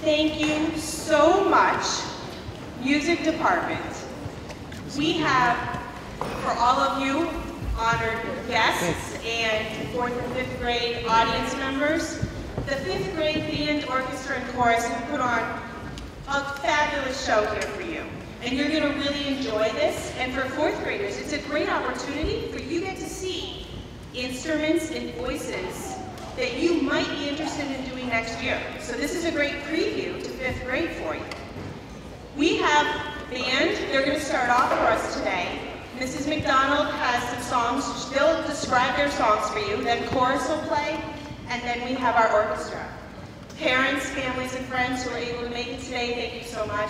Thank you so much, music department. We have, for all of you honored guests and 4th and 5th grade audience members, the 5th grade band, orchestra, and chorus have put on a fabulous show here for you. And you're going to really enjoy this. And for 4th graders, it's a great opportunity for you get to see instruments and voices that you might be interested in doing next year. So this is a great preview to 5th grade for you. We have band. They're going to start off for us today. Mrs. McDonald has some songs. They'll describe their songs for you. Then chorus will play. And then we have our orchestra. Parents, families, and friends who are able to make it today, thank you so much.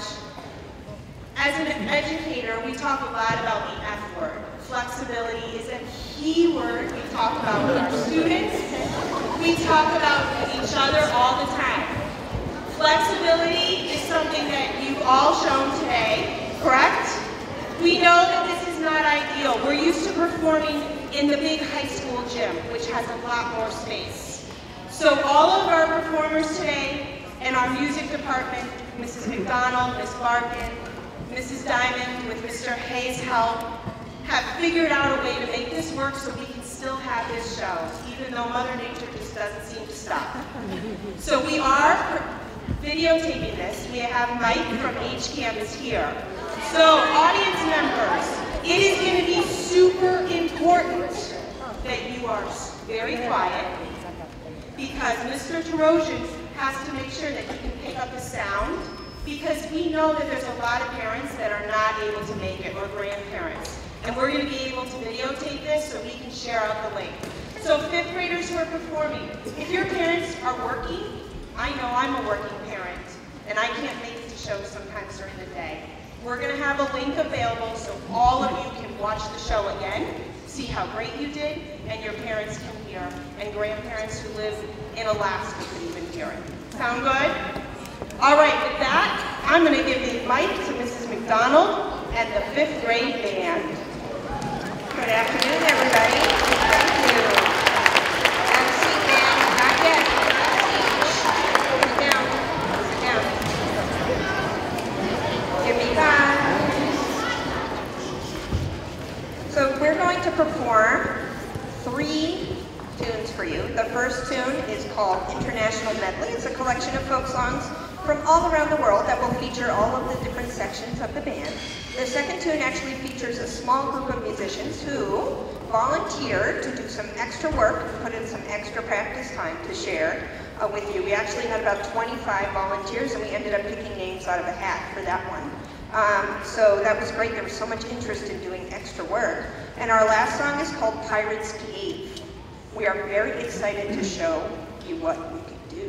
As an educator, we talk a lot about the F word. Flexibility is a key word we talk about with our students. We talk about with each other all the time. Flexibility is something that you've all shown today, correct? We know that this is not ideal. We're used to performing in the big high school gym, which has a lot more space. So all of our performers today and our music department, Mrs. McDonald, Ms. Barkin, Mrs. Diamond, with Mr. Hayes' help, have figured out a way to make this work so we can still have this show, even though Mother Nature just doesn't seem to stop. So we are videotaping this. We have Mike from H Campus here. So audience members, it is going to be super important that you are very quiet, because Mr. Tarosian has to make sure that he can pick up the sound, because we know that there's a lot of parents that are not able to make it, or grandparents. And we're going to be able to videotape this so we can share out the link. So 5th graders who are performing, if your parents are working, I know I'm a working parent, and I can't make it to shows sometimes during the day. We're going to have a link available so all of you can watch the show again, see how great you did, and your parents can hear, and grandparents who live in Alaska can even hear it. Sound good? All right, with that, I'm going to give the mic to Mrs. McDonald and the 5th grade band. Good afternoon, everybody. Thank you. Have a seat, man. Not yet. Sit down. Sit down. Give me 5. So we're going to perform 3 tunes for you. The first tune is called International Medley. It's a collection of folk songs from all around the world that will feature all of the different sections of the band. The second tune actually features a small group of musicians who volunteered to do some extra work, put in some extra practice time to share with you. We actually had about 25 volunteers, and we ended up picking names out of a hat for that one. So that was great. There was so much interest in doing extra work. And our last song is called Pirate's Cave. We are very excited to show you what we can do.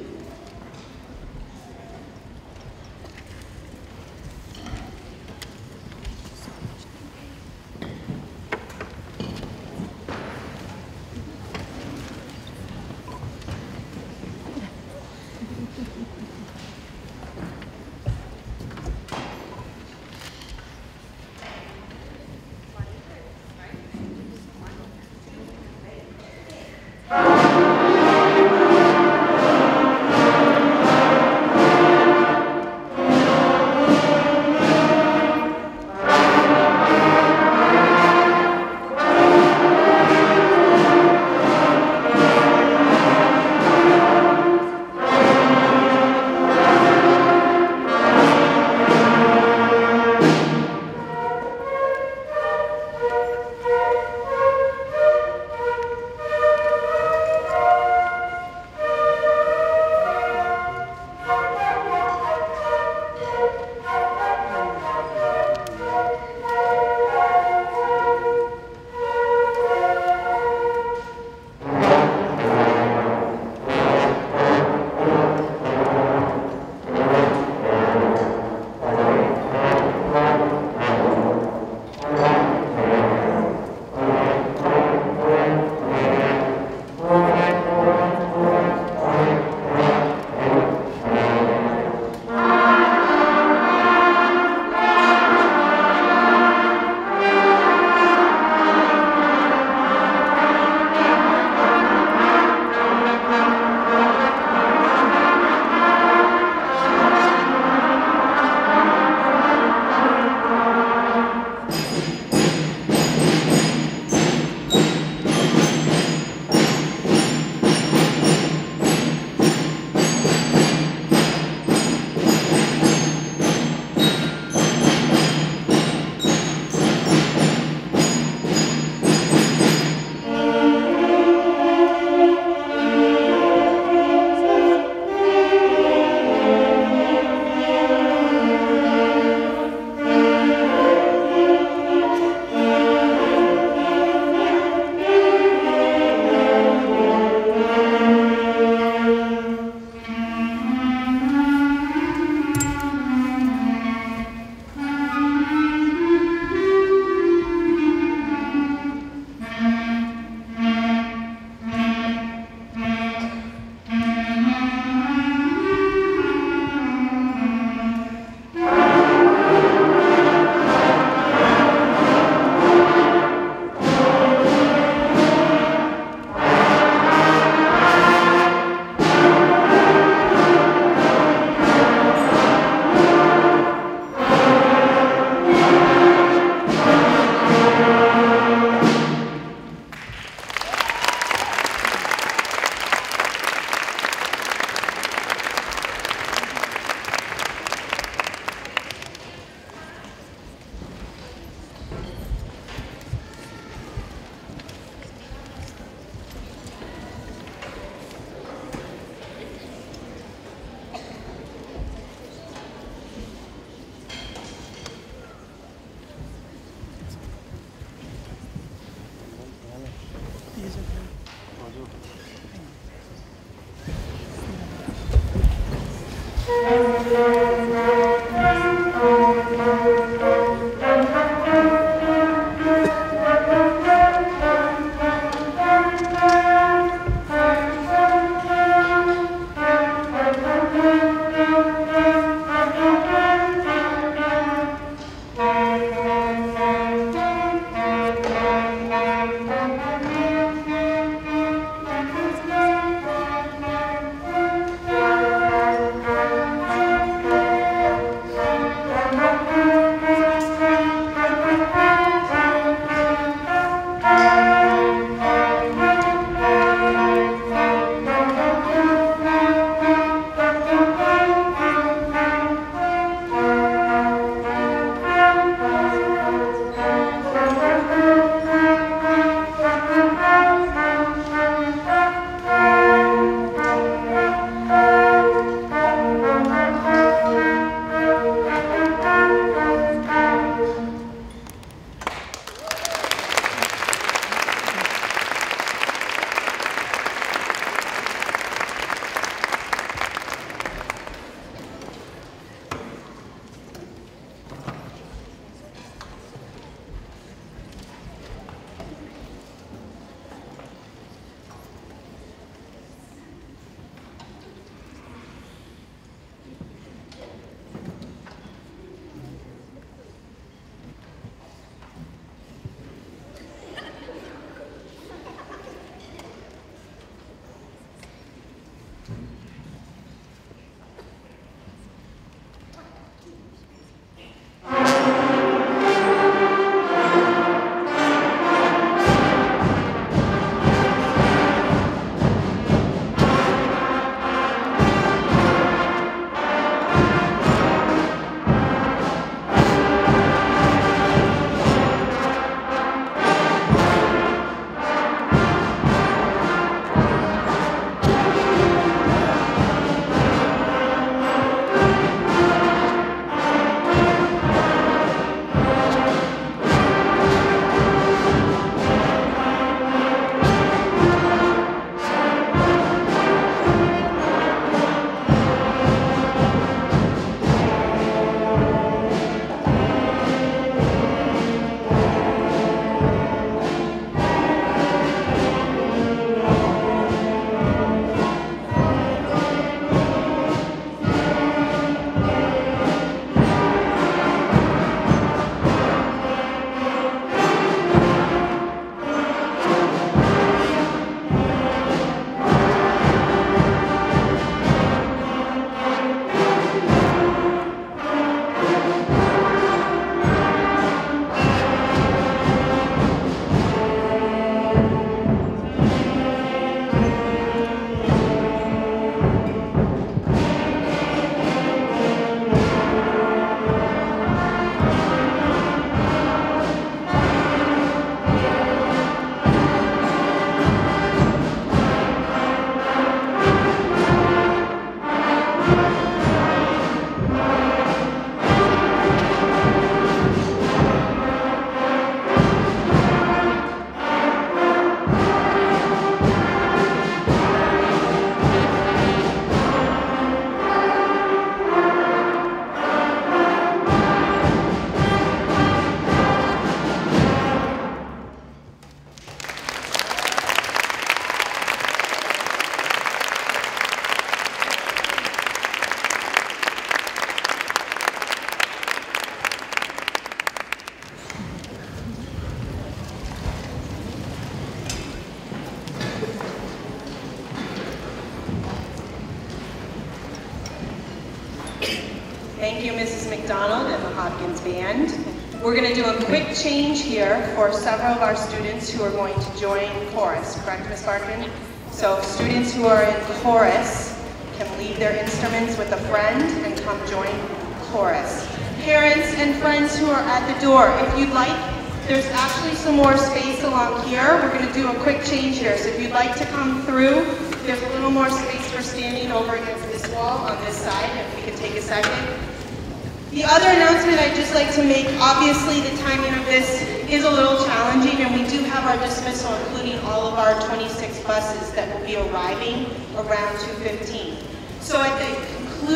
Thank you, Mrs. McDonald and the Hopkins Band. We're going to do a quick change here for several of our students who are going to join chorus, correct, Ms. Barkin? So students who are in chorus can leave their instruments with a friend and come join chorus. Parents and friends who are at the door, if you'd like, there's actually some more space along here. We're going to do a quick change here. So if you'd like to come through, there's a little more space for standing over against this wall on this side, if we could take a second. The other announcement I'd just like to make, obviously the timing of this is a little challenging, and we do have our dismissal, including all of our 26 buses that will be arriving around 2:15. So at the conclusion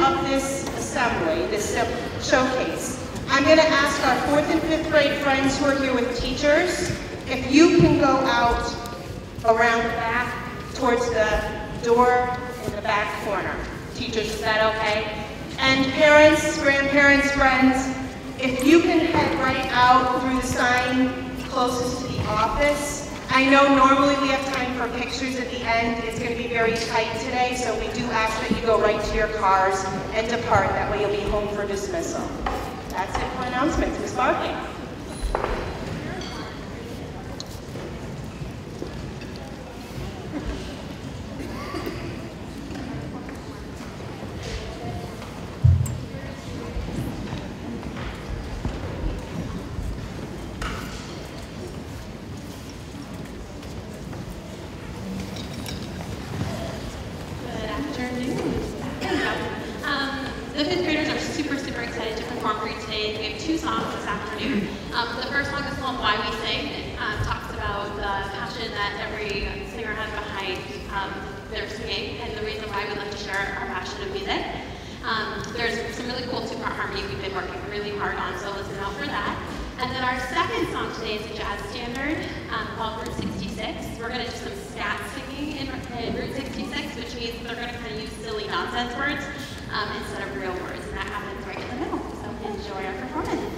up this assembly, this showcase, I'm going to ask our 4th and 5th grade friends who are here with teachers if you can go out around the back towards the door in the back corner. Teachers, is that okay? And parents, grandparents, friends, if you can head right out through the sign closest to the office. I know normally we have time for pictures at the end. It's going to be very tight today, so we do ask that you go right to your cars and depart. That way you'll be home for dismissal. That's it for announcements. Ms. Barkley. The 5th graders are super excited to perform for you today. We have 2 songs this afternoon. The first song is called Why We Sing. It talks about the passion that every singer has behind their singing and the reason why we like to share our passion of music. There's some really cool 2-part harmony we've been working really hard on, so listen out for that. And then our second song today is a jazz standard called Route 66. We're going to do some scat singing in Route 66, which means they're going to kind of use silly nonsense words instead of real words, and that happens right in the middle. So enjoy our performance.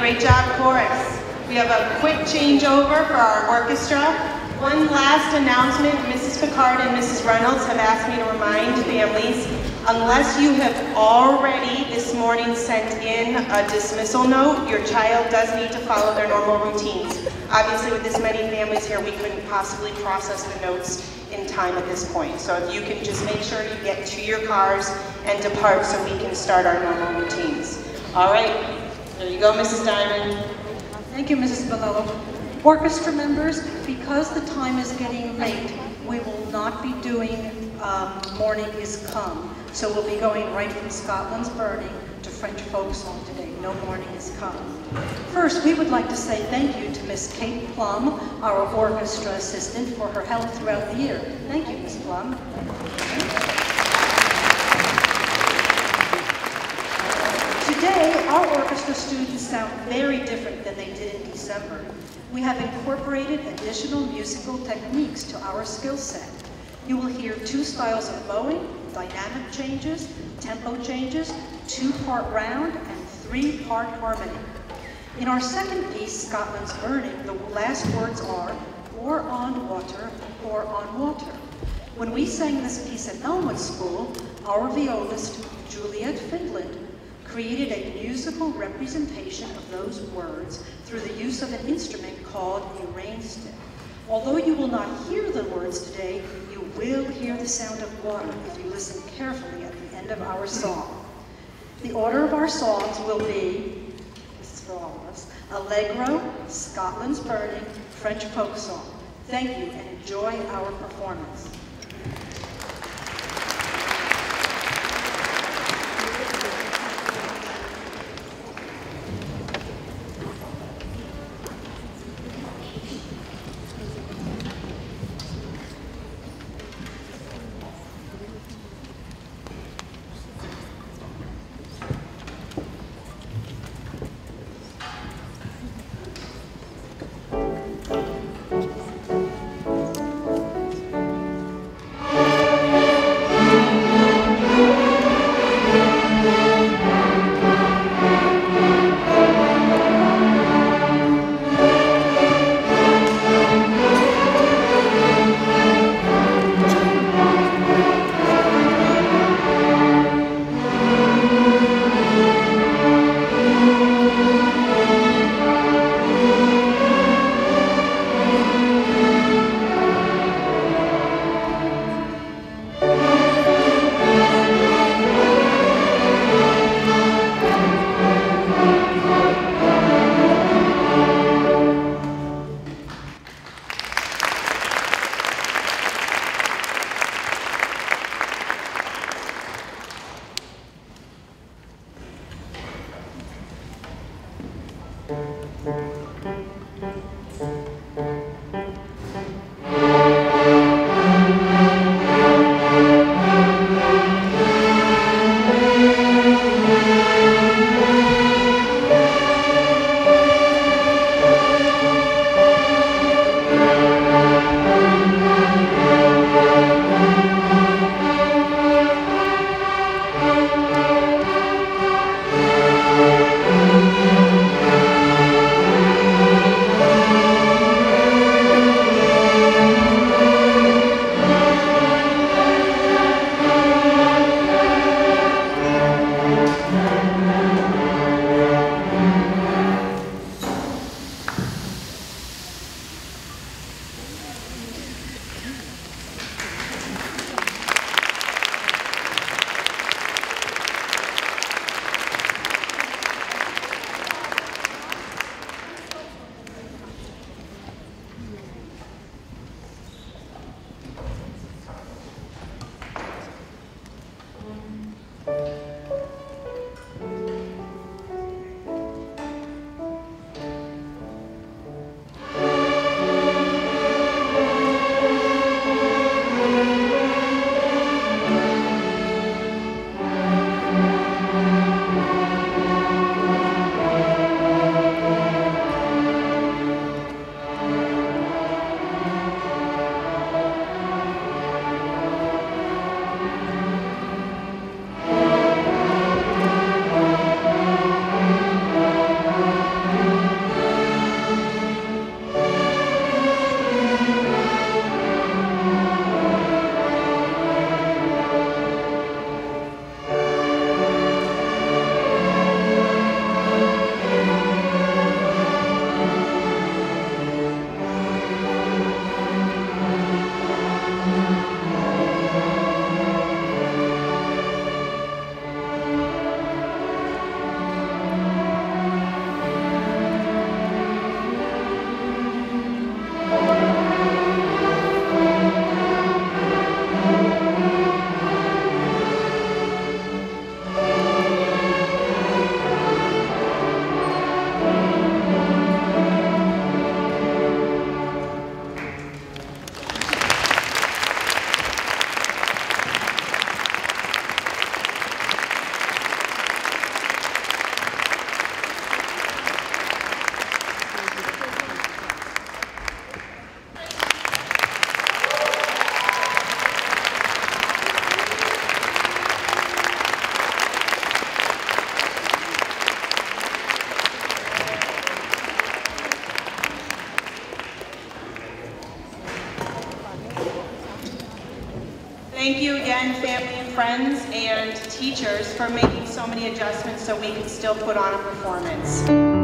Great job, chorus. We have a quick changeover for our orchestra. One last announcement. Mrs. Picard and Mrs. Reynolds have asked me to remind families, unless you have already this morning sent in a dismissal note, your child does need to follow their normal routines. Obviously, with this many families here, we couldn't possibly process the notes in time at this point. So if you can just make sure you get to your cars and depart so we can start our normal routines. All right, there you go, Mrs. Diamond. Thank you, Mrs. Balello. Orchestra members, because the time is getting late, we will not be doing Morning is Come. So we'll be going right from Scotland's Burning to French folk song today. No Morning is Come. First, we would like to say thank you to Miss Kate Plum, our orchestra assistant, for her help throughout the year. Thank you, Miss Plum. Today, our orchestra students sound very different than they did in December. We have incorporated additional musical techniques to our skill set. You will hear 2 styles of bowing, dynamic changes, tempo changes, 2-part round, and 3-part harmony. In our second piece, Scotland's Burning, the last words are, or on water, or on water. When we sang this piece at Elmwood School, our violist, Juliet Finland, created a musical representation of those words through the use of an instrument called a rain stick. Although you will not hear the words today, you will hear the sound of water if you listen carefully at the end of our song. The order of our songs will be, this is for all of us, Allegro, Scotland's Burning, French folk song. Thank you and enjoy our performance. Thank you again, family and friends and teachers, for making so many adjustments so we can still put on a performance.